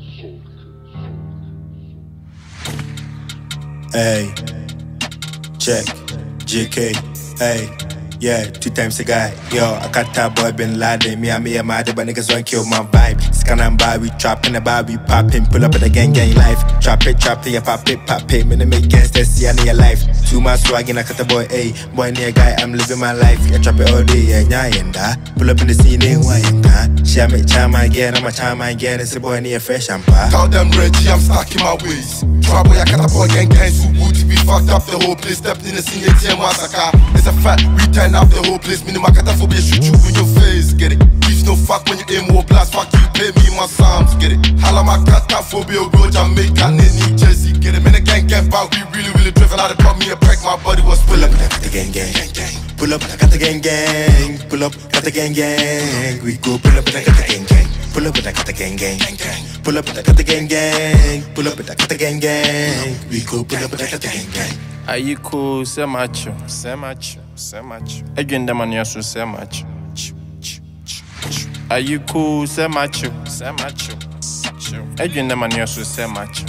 Hey, check, JK, hey, yeah, 2 times a guy. Yo, I got that boy Bin Laden. Me and mad, but niggas won't kill my vibe. Scan and buy, we trapping about, we popping. Pull up in the gang life. Trap it, yeah, pop it. Me make gangsters see in your life. Too much swag and I cut the boy, hey. Boy, near guy, I'm living my life. Yeah, trap it all day, yeah. Pull up in the scene, she a make charm again, I'm a charm again. It's a boy near fresh and pa. Tell them Reggie, I'm stuck in my ways. Trouble, I got a boy gang, so good to be fucked up the whole place. Stepped in the scene, ATM massacre. It's a fact, we turn up the whole place. Minimum cataphobia, shoot you in your face, get it. Beef no fuck when you aim more blast, fuck you, pay me my psalms, get it. Hala my cataphobia, go Jamaica, New Jersey, get it. Man, the gang, but we really driven out of pop me a pack, my body was full up. The gang. Pull up, I got the gang. Pull up, got the gang. We go pull up, I got the gang. Pull up, I got the gang. Pull up, I got the gang. Pull up, I got the gang. We go pull up, I got the gang. Are you cool? Say macho. Again, the man you so say macho. Are you cool? Say macho. Again, the man you so say macho.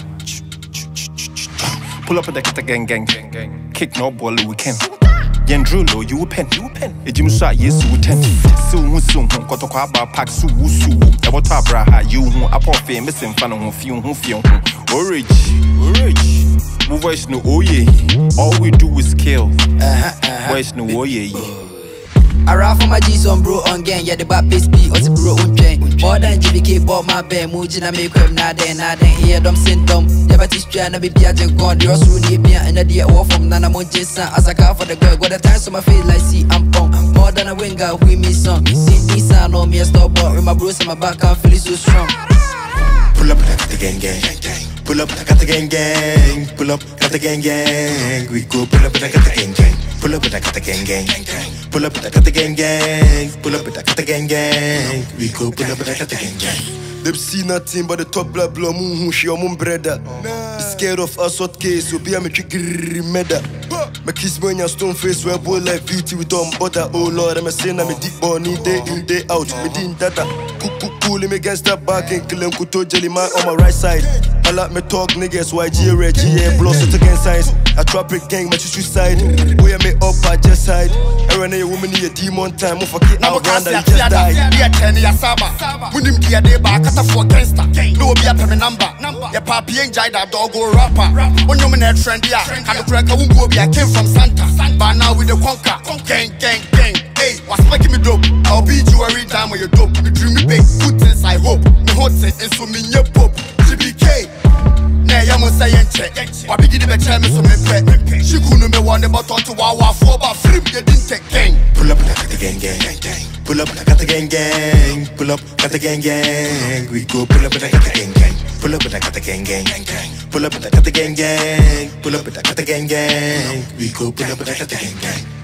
Pull up, I got the gang. Kick no ball, we can. Yendrulo, you pen. A Jim Sa, yes, you tent. Soon, Kotoka, Pack, Su, a water bra, you who are poor famous and fan who feel. Orange. Move voice no oye. All we do is kill. Voice no oye. I rap for my G's on bro on gang, yeah, the bad bass beat, or the bro on train. More than GBK, bought my band, Mujina make him nada, hear them symptom. Never teach Jana, maybe I just gone, the Rosu, and a dear war from Nana Monjesa, as I car for the girl, got a time so my face like see, I'm punk. More than a winger, we me song. See, this I know me a stop, but with my bros in my back, I'm feeling so strong. Pull up, I got the gang. Pull up, I got the gang. Pull up, got the gang. We go pull up, I got the gang. Pull up, I got the gang. Pull up, I got the gang. Pull up, I got the gang. We go pull up, I got the gang. They see nothing but the top blood blow moon, she your mum brother. Scared of assault case, so be a make meda. My kiss when your stone face, where boy like beauty with dumb butter. Oh Lord, I'm a saying I'm a deep bunny, day in, day out. Me din data. Cool him against that back and kill him kuto jelly man on my right side. I like me talk niggas, YG, GA, blows it against science. I trap it gang, my suicide. Where me up, I just hide. I run a woman in a demon time, if I get out, I just die. Yeah, 10 years Saba. When him get a back at a for gangster. No be up a number. Your papi ain't jai that dog or rapper. When you mean a trend, yeah. And the crack I won't go be I came from Santa. But now with the conquer. Gang. Hey, what's making me dope? I'll beat you every time when you're dope. You dream me big, good things I hope. Me hot set and so me your pop. GBK. Nah, you must say and check. Why begin to be tell me so me pet. She couldn't me one about to Wawa for about free. You didn't take gang. Pull up, I got the gang. Pull up, I got the gang. Pull up, got the gang. We go pull up, I got the gang. Pull up, I got the gang. Pull up, I got the gang. Pull up, I got the gang. We go pull up, I got the gang.